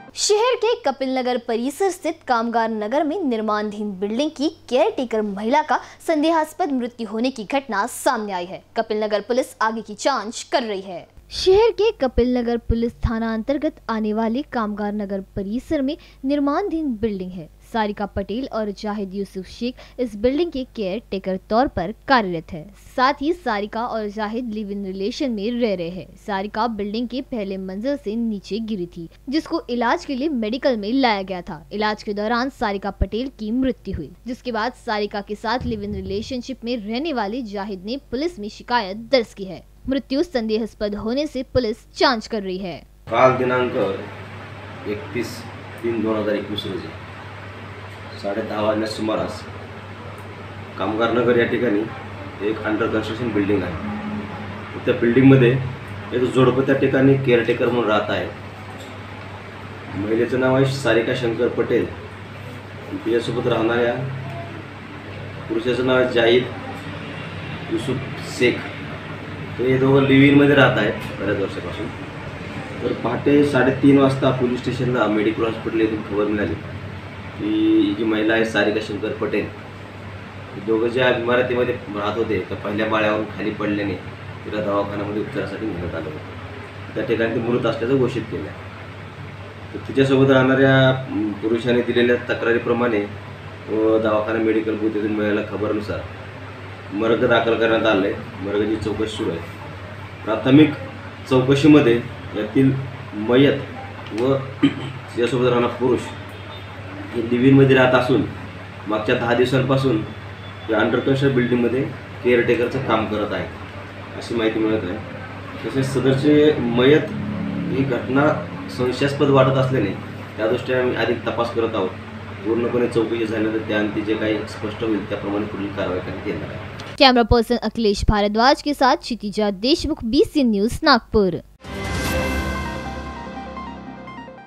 शहर के कपिल नगर परिसर स्थित कामगार नगर में निर्माणाधीन बिल्डिंग की केयर टेकर महिला का संदेहास्पद मृत्यु होने की घटना सामने आई है। कपिल नगर पुलिस आगे की जांच कर रही है। शहर के कपिल नगर पुलिस थाना अंतर्गत आने वाले कामगार नगर परिसर में निर्माणाधीन बिल्डिंग है। सारिका पटेल और जाहिद यूसुफ शेख इस बिल्डिंग के केयर टेकर तौर पर कार्यरत है। साथ ही सारिका और जाहिद लिव इन रिलेशन में रह रहे हैं। सारिका बिल्डिंग के पहले मंजिल से नीचे गिरी थी, जिसको इलाज के लिए मेडिकल में लाया गया था। इलाज के दौरान सारिका पटेल की मृत्यु हुई, जिसके बाद सारिका के साथ लिव इन रिलेशनशिप में रहने वाले जाहिद ने पुलिस में शिकायत दर्ज की है। मृत्यु संदेहास्पद होने से पुलिस जांच कर रही है। काल दिनांक 31/3/2021 रोजी 10:30 वाजण्याच्या सुमारास कामगार नगर या ठिकाणी एक अंडर कन्स्ट्रक्शन बिल्डिंग आहे। त्या बिल्डिंगमध्ये एक जोडपं त्या ठिकाणी केअरटेकर म्हणून राहत आहे। महिलेचं नाव आहे सारिका शंकर पटेल। तिच्यासोबत राहणाऱ्या पुरुषाचं नाव आहे जाहिद यूसुफ शेख। हे दोघं लिव्ह इनमध्ये राहत आहेत बऱ्याच वर्षापासून। तर पहाटे 3:30 वाजता पोलीस स्टेशनला मेडिकल हॉस्पिटल येथून खबर मिळाली की ही जी महिला आहे सारिका शंकर पटेल, दोघं ज्या इमारतीमध्ये राहत होते त्या पहिल्या माळ्यावरून खाली पडल्याने तिला दवाखान्यामध्ये उपचारासाठी नेण्यात आलं होतं। त्या ठिकाणी ती मृत असल्याचं घोषित केलं आहे। तर तिच्यासोबत राहणाऱ्या पुरुषाने दिलेल्या तक्रारीप्रमाणे व दवाखाना मेडिकल बूथ येथून मिळालेल्या खबरनुसार मर्ग दाखल करण्यात आलं आहे। मर्गाची चौकशी सुरू आहे। प्राथमिक चौकशीमध्ये यातील मयत व तिच्यासोबत राहणारा पुरुष हे लिव्ह इनमध्ये राहत असून मागच्या 10 दिवसांपासून या अंडर कन्स्ट्रक्शन बिल्डिंगमध्ये केअरटेकरचं काम करत आहे अशी माहिती मिळत आहे। तसेच सदरचे मयत ही घटना संशयास्पद वाटत असल्याने त्या दृष्टीने आम्ही अधिक तपास करत आहोत। पूर्णपणे चौकशी झाल्यानंतर त्यानंतर जे काही स्पष्ट होईल त्याप्रमाणे पुढील कारवाई करण्यात येणार आहे। कैमरा पर्सन अखिलेश भारद्वाज के साथ क्षितिजा देशमुख, BC न्यूज़, नागपुर।